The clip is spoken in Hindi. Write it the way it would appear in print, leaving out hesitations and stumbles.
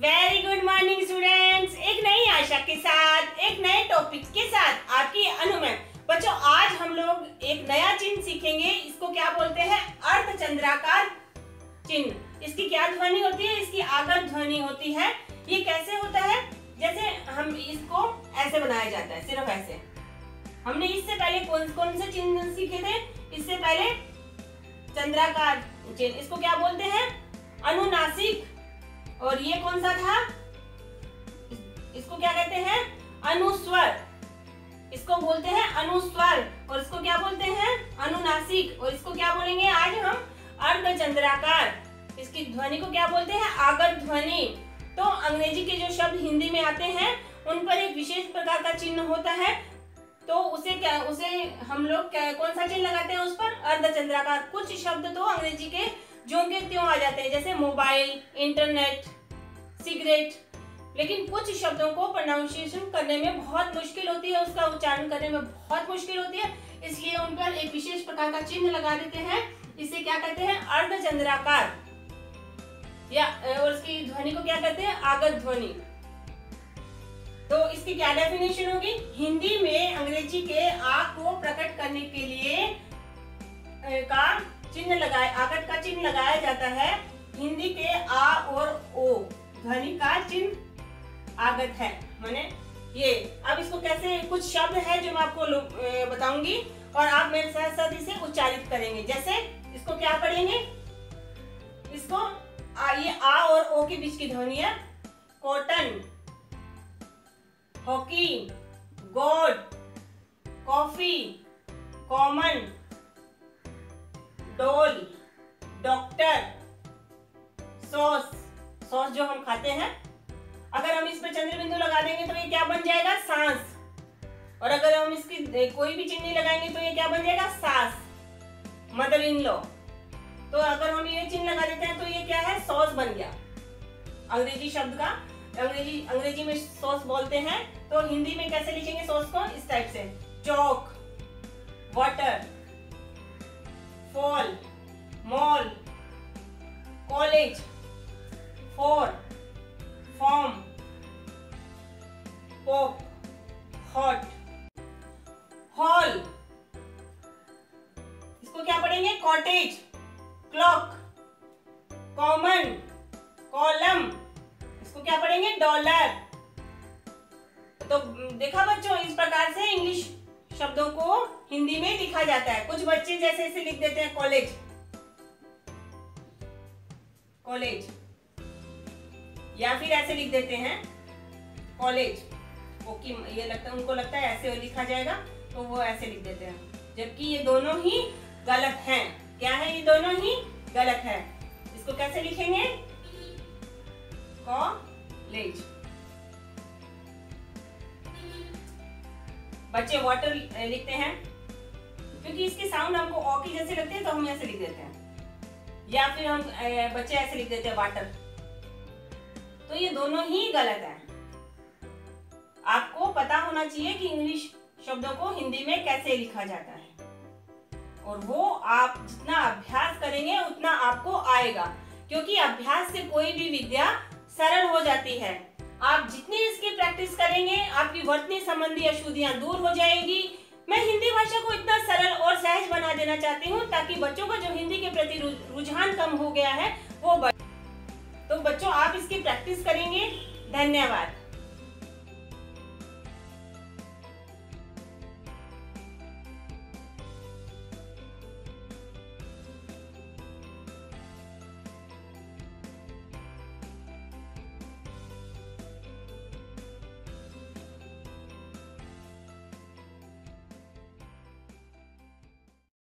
Very good morning students. एक नई आशा के साथ, एक नए टॉपिक के साथ आपकी अनु मैम। बच्चों, आज हम लोग एक नया चिन्ह सीखेंगे। इसको क्या बोलते हैं? अर्धचंद्राकार चिन्ह। इसकी क्या ध्वनि होती है? इसकी आगत ध्वनि होती है। ये कैसे होता है? जैसे हम इसको ऐसे बनाया जाता है, सिर्फ ऐसे। हमने इससे पहले कौन कौन से चिन्ह सीखे थे? इससे पहले चंद्राकार चिन्ह, इसको क्या बोलते हैं? अनुनासिक। और ये कौन सा था? इसको क्या कहते हैं? अनुस्वर। इसको बोलते हैं अनुस्वर। और इसको क्या बोलते हैं? अनुनासिक। और इसको क्या बोलेंगे आज हम? अर्धचंद्राकार। इसकी ध्वनि को क्या बोलते हैं? आगत ध्वनि। तो अंग्रेजी के जो शब्द हिंदी में आते हैं उन पर एक विशेष प्रकार का चिन्ह होता है, तो उसे हम लोग कौन सा चिन्ह लगाते हैं उस पर? अर्धचंद्राकार। कुछ शब्द तो अंग्रेजी के ज्यों के त्यों आ जाते हैं, जैसे मोबाइल, इंटरनेट, सिगरेट। लेकिन कुछ शब्दों को प्रोनाउंसिएशन करने में बहुत मुश्किल होती है, उसका उच्चारण करने में बहुत मुश्किल होती है, इसलिए उन पर एक विशेष प्रकार का चिन्ह लगा देते हैं। इसे क्या कहते हैं? अर्धचंद्राकार। या और इसकी ध्वनि को क्या कहते हैं? आगत ध्वनि। तो इसकी क्या डेफिनेशन होगी? हिंदी में अंग्रेजी के आ को प्रकट करने के लिए का चिन्ह लगाया, आगत का चिन्ह लगाया जाता है। हिंदी के आ और ओ ध्वनि का चिन्ह आगत है, माने ये। अब इसको कैसे, कुछ शब्द है जो मैं आपको बताऊंगी और आप मेरे साथ साथ इसे उच्चारित करेंगे। जैसे इसको क्या पढ़ेंगे? इसको ये आ और ओ के बीच की ध्वनि है। Cotton, hockey, god, coffee, common, doll, doctor, sauce. Sauce जो हम खाते हैं, अगर हम इस पे चंद्र बिंदु लगा देंगे तो ये क्या बन जाएगा? सांस। और अगर हम इसकी कोई भी चिन्ह नहीं लगाएंगे तो ये क्या बन जाएगा? सास, मदर इन लॉ। तो अगर हम ये चिन्ह लगा देते हैं तो ये क्या है? सॉस बन गया अंग्रेजी शब्द का। अंग्रेजी में सॉस बोलते हैं, तो हिंदी में कैसे लिखेंगे सॉस को? इस टाइप से। Chalk, water, fall, mall, college, four, form, pop, hot, hall. इसको क्या पढ़ेंगे? Cottage, clock, common, column. इसको क्या पढ़ेंगे? डॉलर। तो देखा बच्चों, इस प्रकार से इंग्लिश शब्दों को हिंदी में लिखा जाता है। कुछ बच्चे जैसे इसे लिख देते हैं कॉलेज, कॉलेज, या फिर ऐसे लिख देते हैं कॉलेज। ओके, ये उनको लगता है ऐसे लिखा जाएगा तो वो ऐसे लिख देते हैं, जबकि ये दोनों ही गलत हैं। क्या है? ये दोनों ही गलत है। इसको कैसे लिखेंगे? कॉलेज। बच्चे वाटर लिखते हैं क्योंकि इसकी साउंड हमको ओ की जैसे लगती है, तो हम ऐसे लिख देते हैं। या फिर हम बच्चे ऐसे लिख देते हैं वाटर। तो ये दोनों ही गलत है। आपको पता होना चाहिए कि इंग्लिश शब्दों को हिंदी में कैसे लिखा जाता है, और वो आप जितना अभ्यास करेंगे उतना आपको आएगा, क्योंकि अभ्यास से कोई भी विद्या सरल हो जाती है। आप जितनी इसकी प्रैक्टिस करेंगे, आपकी वर्तनी संबंधी अशुद्धियां दूर हो जाएंगी। मैं हिंदी भाषा को इतना सरल और सहज बना देना चाहती हूँ ताकि बच्चों का जो हिंदी के प्रति रुझान कम हो गया है वो बढ़े। तो बच्चों, आप इसकी प्रैक्टिस करेंगे। धन्यवाद।